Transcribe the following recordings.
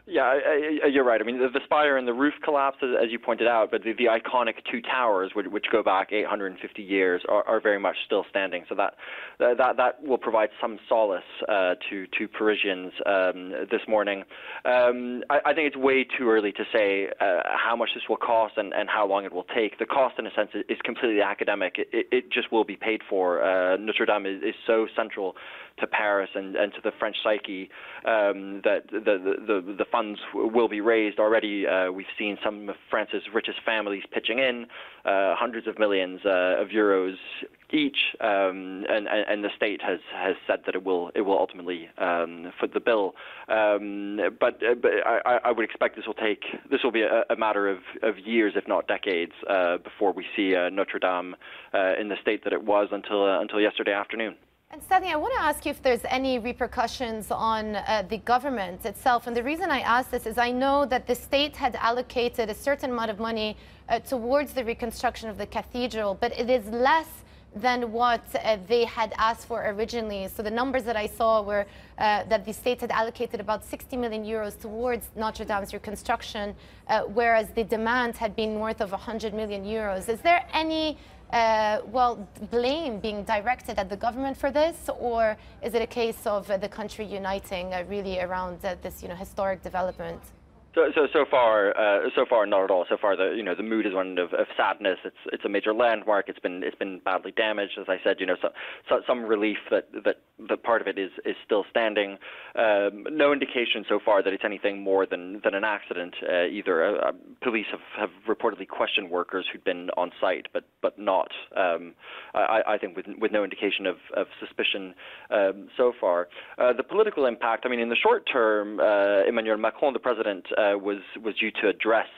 Yeah, you're right. I mean, the spire and the roof collapsed, as you pointed out, but the iconic two towers, which go back 850 years, are very much still standing. So that will provide some solace to Parisians this morning. I think it's way too early to say how much this will cost and how long it will take. The cost, in a sense, is completely academic. It just will be paid for. Notre Dame is so central to Paris and to the French psyche that the funds will be raised already. We've seen some of France's richest families pitching in hundreds of millions of euros each, and the state has said that it will ultimately foot the bill. But I would expect this will be a matter of years, if not decades, before we see Notre Dame in the state that it was until yesterday afternoon. And Stephanie, I want to ask you if there's any repercussions on the government itself. And the reason I ask this is I know that the state had allocated a certain amount of money towards the reconstruction of the cathedral, but it is less than what they had asked for originally. So the numbers that I saw were that the state had allocated about 60 million euros towards Notre Dame's reconstruction, whereas the demand had been north of 100 million euros. Is there any blame being directed at the government for this, or is it a case of the country uniting really around this, historic development? So far, not at all. So far, the mood is one of sadness. It's a major landmark. It's been badly damaged. As I said, some relief that part of it is still standing. No indication so far that it's anything more than an accident either. Police have reportedly questioned workers who'd been on site, but not. I think with no indication of suspicion so far. The political impact. I mean, in the short term, Emmanuel Macron, the president, was due to address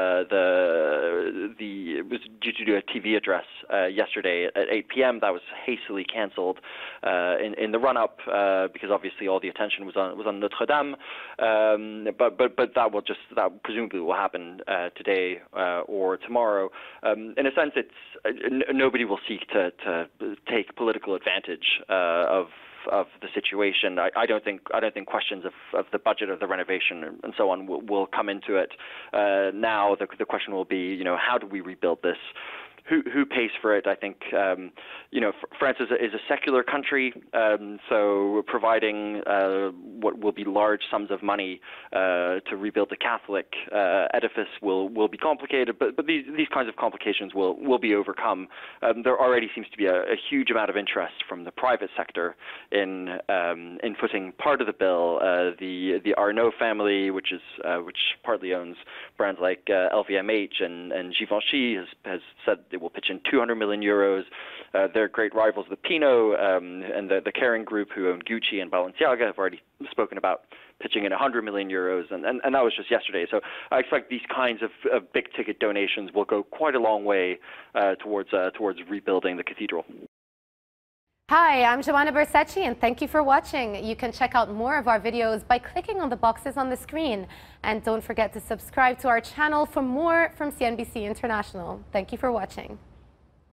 was due to do a TV address yesterday at 8 p.m. That was hastily cancelled in the run-up because obviously all the attention was on Notre Dame. But that presumably will happen today or tomorrow. In a sense, nobody will seek to take political advantage of the situation. I don't think questions of the budget of the renovation and so on will come into it. Now the question will be, how do we rebuild this? Who pays for it? I think France is a secular country, so providing what will be large sums of money to rebuild the Catholic edifice will be complicated. But these kinds of complications will be overcome. There already seems to be a huge amount of interest from the private sector in footing part of the bill. The Arnault family, which partly owns brands like LVMH and Givenchy, has said it will pitch in 200 million euros. Their great rivals, the Pinot and the Kering Group, who own Gucci and Balenciaga, have already spoken about pitching in 100 million euros, and that was just yesterday. So I expect these kinds of big-ticket donations will go quite a long way towards rebuilding the cathedral. Hi, I'm Joanna Bersecci, and thank you for watching. You can check out more of our videos by clicking on the boxes on the screen. And don't forget to subscribe to our channel for more from CNBC International. Thank you for watching.